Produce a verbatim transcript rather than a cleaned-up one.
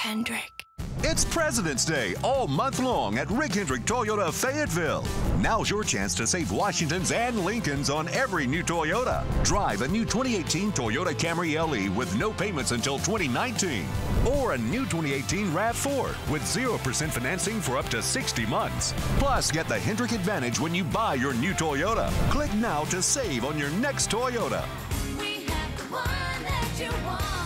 Hendrick. It's President's Day all month long at Rick Hendrick Toyota Fayetteville. Now's your chance to save Washingtons and Lincolns on every new Toyota. Drive a new twenty eighteen Toyota Camry L E with no payments until twenty nineteen. Or a new twenty eighteen RAV four with zero percent financing for up to sixty months. Plus, get the Hendrick Advantage when you buy your new Toyota. Click now to save on your next Toyota. We have the one that you want.